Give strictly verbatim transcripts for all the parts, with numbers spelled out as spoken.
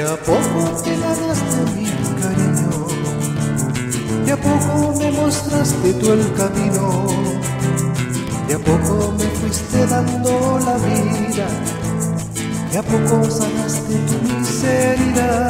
a poco te ganaste mi cariño, de a poco me mostraste tú el camino, de a poco me fuiste dando la vida, de a poco sanaste tu miseria,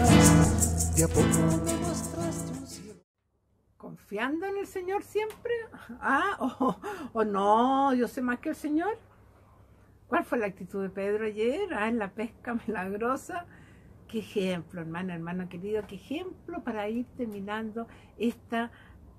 de a poco me mostraste un cielo. ¿Confiando en el Señor siempre? Ah, o oh, oh, no, yo sé más que el Señor. ¿Cuál fue la actitud de Pedro ayer? Ah, en la pesca milagrosa. Qué ejemplo, hermano, hermano querido, qué ejemplo para ir terminando este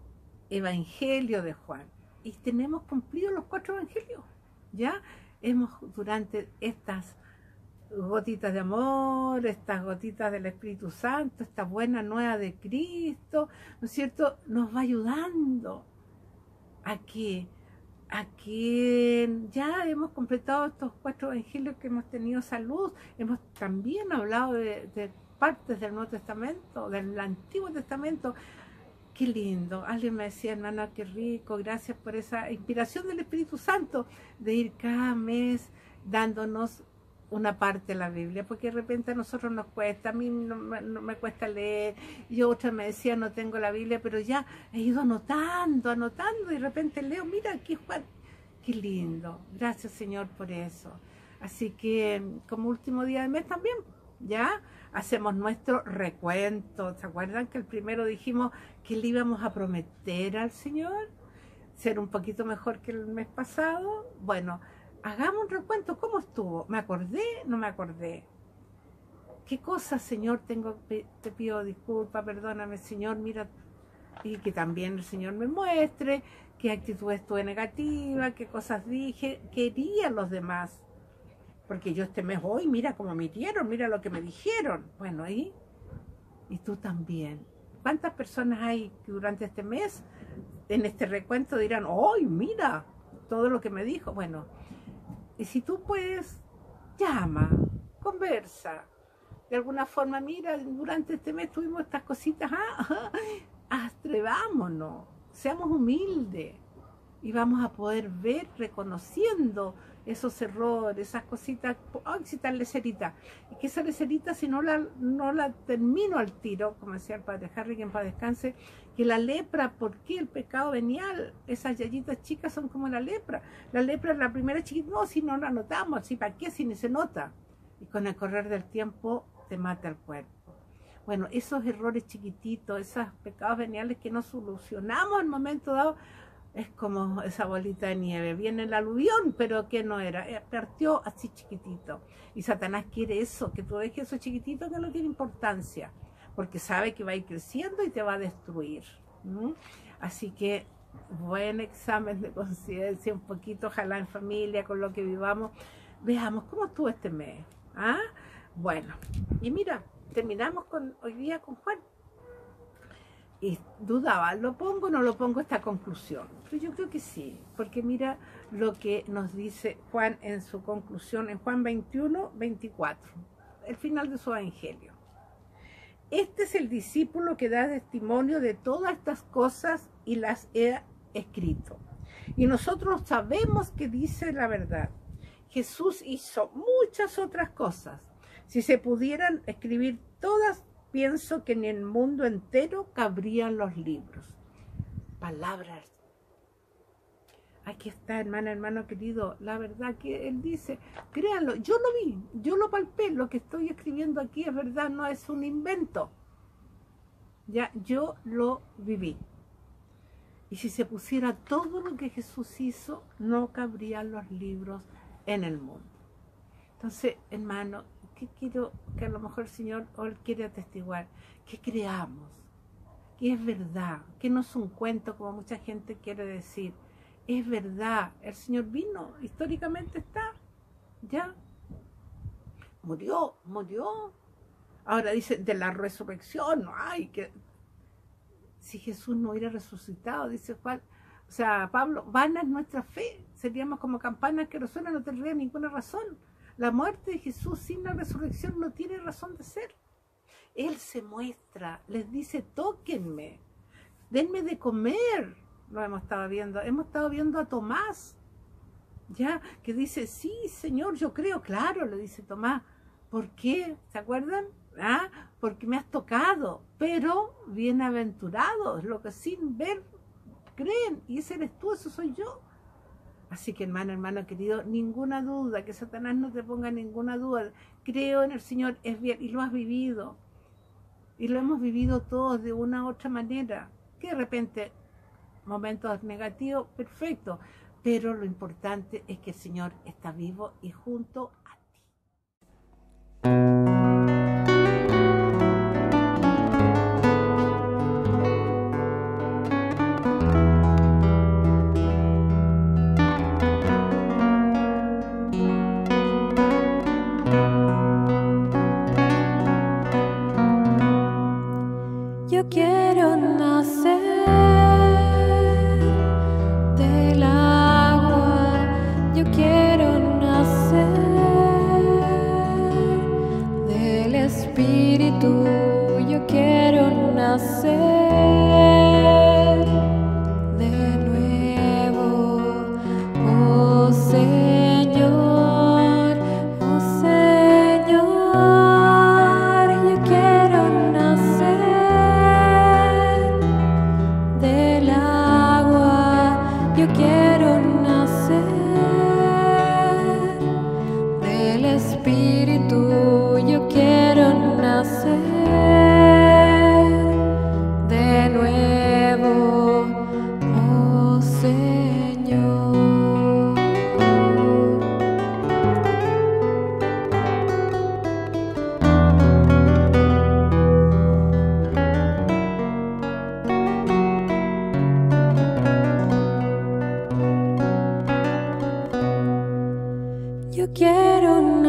evangelio de Juan. Y tenemos cumplido los cuatro evangelios. Ya hemos, durante estas gotitas de amor, estas gotitas del Espíritu Santo, esta buena nueva de Cristo, ¿no es cierto?, nos va ayudando a que, a que ya hemos completado estos cuatro evangelios, que hemos tenido salud. Hemos también hablado de, de partes del Nuevo Testamento, del Antiguo Testamento. Qué lindo. Alguien me decía, hermana, qué rico, gracias por esa inspiración del Espíritu Santo de ir cada mes dándonos una parte de la Biblia, porque de repente a nosotros nos cuesta, a mí no, no me cuesta leer, y otra me decía, no tengo la Biblia, pero ya he ido anotando, anotando, y de repente leo, mira aquí Juan, qué lindo, gracias Señor por eso. Así que como último día del mes también, ya hacemos nuestro recuento. ¿Se acuerdan que el primero dijimos que le íbamos a prometer al Señor ser un poquito mejor que el mes pasado? Bueno, hagamos un recuento. ¿Cómo estuvo? ¿Me acordé? ¿No me acordé? ¿Qué cosas, Señor, tengo? Te pido disculpas, perdóname, Señor, mira, y que también el Señor me muestre qué actitudes tuve negativa, qué cosas dije, quería los demás. Porque yo este mes, hoy, mira cómo me dieron, mira lo que me dijeron. Bueno, ¿y? Y tú también. ¿Cuántas personas hay que durante este mes, en este recuento, dirán, hoy, mira todo lo que me dijo? Bueno, y si tú puedes, llama, conversa. De alguna forma, mira, durante este mes tuvimos estas cositas, ah, atrevámonos, seamos humildes. Y vamos a poder ver, reconociendo esos errores, esas cositas. ¡Ay, si tal lecerita! Y que esa lecerita, si no la, no la termino al tiro, como decía el padre Harry, que en paz descanse, que la lepra, ¿por qué el pecado venial? Esas yayitas chicas son como la lepra. La lepra, la primera chiquita, no, si no la notamos, ¿sí? ¿Para qué? Si ni se nota. Y con el correr del tiempo te mata el cuerpo. Bueno, esos errores chiquititos, esos pecados veniales que no solucionamos en un momento dado, es como esa bolita de nieve. Viene el aluvión, pero que no era, partió así chiquitito. Y Satanás quiere eso, que tú dejes eso chiquitito que no tiene importancia, porque sabe que va a ir creciendo y te va a destruir. ¿Mm? Así que buen examen de conciencia, un poquito, ojalá en familia, con lo que vivamos. Veamos cómo estuvo este mes. ¿Ah? Bueno, y mira, terminamos con, hoy día con Juan. Y dudaba, ¿lo pongo o no lo pongo esta conclusión? Pero yo creo que sí, porque mira lo que nos dice Juan en su conclusión, en Juan veintiuno, veinticuatro, el final de su evangelio. Este es el discípulo que da testimonio de todas estas cosas y las he escrito. Y nosotros sabemos que dice la verdad. Jesús hizo muchas otras cosas. Si se pudieran escribir todas, pienso que en el mundo entero cabrían los libros. Palabras. Aquí está, hermana, hermano querido, la verdad que él dice, créanlo, yo lo vi, yo lo palpé, lo que estoy escribiendo aquí es verdad, no es un invento. Ya, yo lo viví. Y si se pusiera todo lo que Jesús hizo, no cabrían los libros en el mundo. Entonces, hermano, ¿qué quiero que a lo mejor el Señor hoy quiere atestiguar? Que creamos, que es verdad, que no es un cuento como mucha gente quiere decir. Es verdad, el Señor vino, históricamente está, ya. Murió, murió. Ahora dice de la resurrección, ay, que si Jesús no hubiera resucitado, dice Juan, o sea, Pablo, vana es nuestra fe, seríamos como campanas que resuenan, no tendría ninguna razón. La muerte de Jesús sin la resurrección no tiene razón de ser. Él se muestra, les dice, tóquenme, denme de comer. Lo hemos estado viendo, hemos estado viendo a Tomás, ya, que dice, sí, Señor, yo creo, claro, le dice Tomás. ¿Por qué? ¿Se acuerdan? ¿ah? Porque me has tocado, pero bienaventurados los que sin ver creen, y ese eres tú, eso soy yo. Así que hermano, hermano querido, ninguna duda, que Satanás no te ponga ninguna duda. Creo en el Señor, es bien, y lo has vivido. Y lo hemos vivido todos de una u otra manera. Que de repente, momentos negativos, perfecto. Pero lo importante es que el Señor está vivo y junto a ti. Yo quiero nacer del agua, yo quiero nacer del Espíritu, yo quiero nacer de nuevo, oh Señor, oh Señor, yo quiero nacer del agua, yo quiero nacer del Espíritu, yo quiero nacer de nuevo, oh Señor. Yo quiero nacer